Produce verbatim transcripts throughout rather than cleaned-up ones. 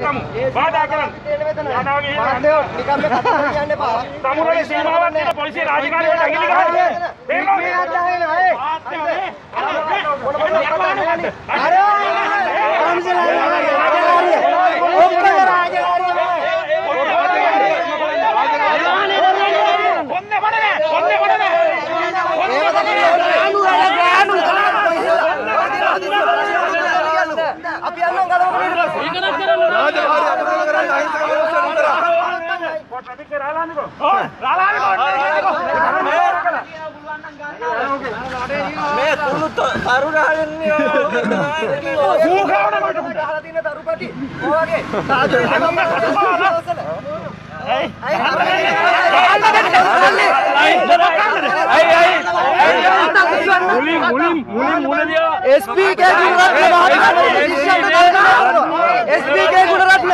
ගමු. බාධා කරන්න. යනවා ගිහින් නිකම් මේ කතා කියන්න එපා. සමුරේ සීමාවක් තියෙන පොලිසිය රාජකාරියට ඇගිලි ගහන්නේ. තේරෙනවද? මේ අදහන අය. අර මේ කුණු තරුණයන්නේ ඌ ගාවන මට ගහලා තියෙන තරුපටි ඔයගේ සාජය අයි අයි මුලින් මුලින් මුලින් මුලින් එස්පී के गुणरत्न एसपी के गुणरत्न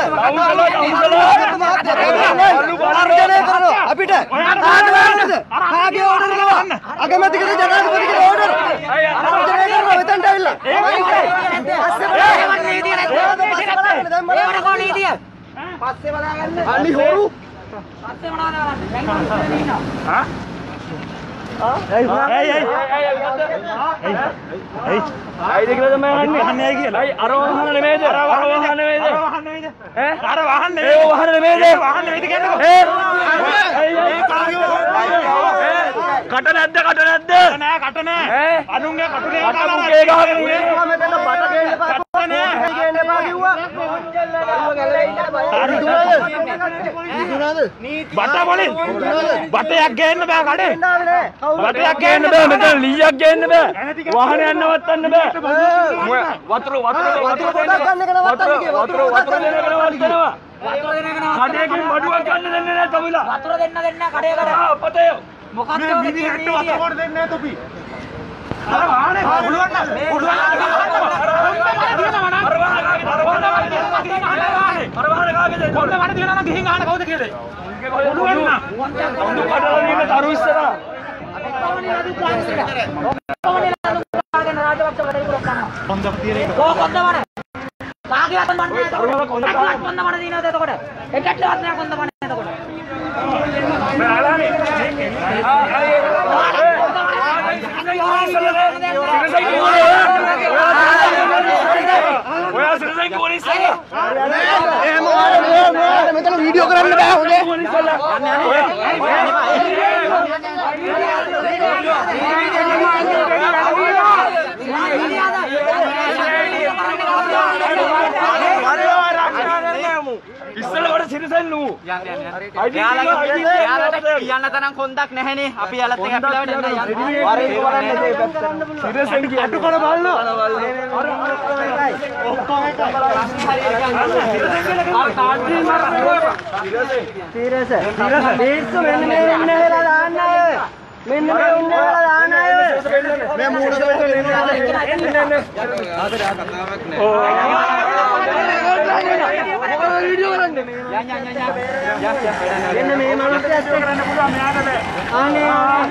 අපිට කාගේ ඕඩර් ගන්න අගමැතිකද ජනාධිපතිගේ ඕඩර් අර්ජනය කරනවා මෙතනට ඇවිල්ලා පස්සේ බලන්න නීතිය නැත්නම් ඒවට කොහොම නීතිය පස්සේ බලාගන්න අනි හොරු පස්සේ බලාගන්න හා ඇයි ඇයි ඇයි ඇයි ඇයි දෙකල තමයි අහන්නේ අහන්නේ ඇයි කියලා. ඇයි අර වහන නෙමෙයිද? අර වහන නෙමෙයිද? අර වහන නෙමෙයිද? ඈ අර වහන නෙමෙයි. ඒ වහන නෙමෙයිද? ඒ වහන නෙමෙයිද කියන්නකෝ. ඒ ඇයි ඇයි කාගේ කට නැද්ද කට නැද්ද? නෑ කට නෑ. ඈ අනුන්ගේ කටුනේ කාලා මුගේ ගහගෙන ඉන්නේ. මෙතන බට ගේන්න එපා. නෑ ගේන්න එපා කිව්වා. බට වලින් බටයක් ගේන්න බෑ කඩේ. බටයක් ගේන්න බෑ මෙතන ලීයක් ගේන්න බෑ. වාහනයක් නවත්තන්න බෑ. වතුර වතුර වතුර පොඩක් ගන්න එක නවත්තන්න කිව්වා. වතුර වතුර දෙන්න එක නවත්තනවා. වතුර දෙන්න එක නවත්තනවා. කඩේකින් බඩුවක් ගන්න දෙන්නේ නැහැ තොවිලා. වතුර දෙන්න දෙන්න කඩේකට. ආ අපතේ. මොකක්ද මේ මිනිහට වතුර කොට දෙන්නේ නැහැ තොපි. අර වාහනේ පුළුවන් නම් පුළුවන් නම් අර වාහනේ අර වාහනේ අර වාහනේ කාගේද? කොන්න වණ තියනවා නම් ගිහින් අහන්න කවුද කියලා. පුළුවන් නම් උන් කඩලා ඉන්න තරු ඉස්සරහා. කොහොමද රාජපක්ෂ වැඩ ඉවර කරනවා. කොන්දම තියෙන එක. කොන්ද වණ. කාගේ අතන් වන්නේ එතකොට. කොන්ද වණ දිනවද එතකොට. එකටවත් නෑ කොන්ද වණ එතකොට. මේ ආලානේ. ඔයා සිරසයි කොනේ ඉස්සලා. එහෙම ඔයාලා මෙතන වීඩියෝ කරන්න බෑ හොඳේ. ඉස්සෙල්ලා වල සිරසෙන් නූ යන්න යන්න යාලට කියන්න තරම් කොන්දක් නැහැනේ අපි යාලත් එක අපිලා වෙන්න යන්න වරේ කරන්නේ සිරසෙන් කිය අටු කර බලන්න ඔක්කොම එක සිරස සිරස දේශ මෙන්න මේ ඉන්නේ වෙලා දාන්න අය මෙන්න මේ ඉන්නේ වෙලා දාන්න අය මේ මූණට වෙන්න එන්න එන්න ආතර කතාවක් නෑ वीडियो करන්නේ යන් යන් යන් යන් යන් මේ මනුස්සයත් කරන්න පුළුවන් මෙයාට බෑ අනේ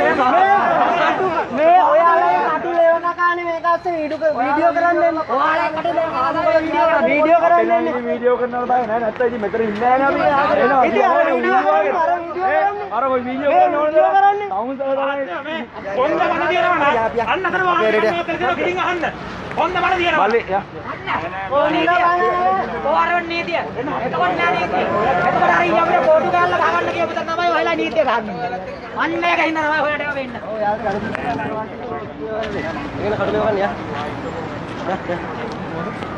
මේ ඔයාලා කටු ලේවන කානේ මේක අස්සේ වීඩියෝ කරන්නේ ඔයාලා කටු ලේවන වීඩියෝ කරන්නේ වීඩියෝ කරනවා බෑ නෑ නැත්නම් ඉතින් මෙතන ඉන්නේ නෑ අපි එනවා ඉතින් අර වීඩියෝ කරන්නේ අර ඔය වීඩියෝ කරන්නේ තවුන් තමයි කොන්ද මන දිනනවා අන්න අතන වාහනේ ගිහින් අහන්න කොන්ද මන දිනනවා බලේ යා කොහොමද නීතිය එතකොට නෑ නීතිය එතකොට අර ඊ අපේ කෝටු ගාල්ලා ගහන්න කියපු තැන තමයි ඔයලා නීතිය ගහන්නේ අන්න ඒක හින්දා තමයි ඔයාලට ඒක වෙන්න ඔව් යාද කඩේ ඒක කඩේ ගන්න යා යා යා